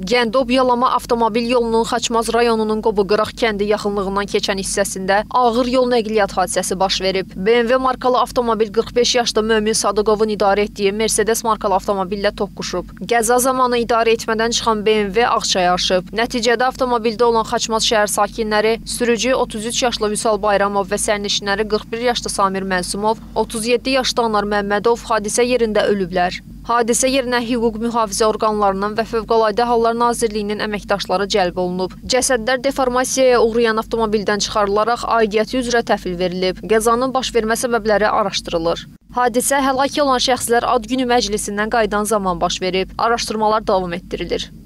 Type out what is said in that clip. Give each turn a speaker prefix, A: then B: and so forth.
A: Gəndab-Yalama avtomobil yolunun Xaçmaz rayonunun Qobuqıraq kəndi yaxınlığından keçən hissəsində ağır yol nəqliyyat hadisəsi baş verib. BMW markalı avtomobil 45 yaşlı Mömin Sadıqovun idarə etdiyi Mercedes markalı avtomobillə toqquşub. Qəza zamanı idarə etmədən çıxan BMW Ağçaya aşıb. Nəticədə avtomobildə olan Xaçmaz şəhər sakinləri, sürücü 33 yaşlı Vüsal Bayramov və sərnişinləri 41 yaşlı Samir Məsumov, 37 yaşlı Anar Məmmədov hadisə yerində ölüblər. Hadisə yerinə hüquq mühafizə orqanlarının və Fövqəladə Hallar Nazirliyinin əməkdaşları cəlb olunub. Cəsədlər deformasiyaya uğrayan avtomobildən çıxarılaraq aidiyyəti üzrə təhvil verilib. Qəzanın baş vermə səbəbləri araşdırılır. Hadisə həlak olan şəxslər ad günü məclisindən qayıdan zaman baş verib. Araşdırmalar davam etdirilir.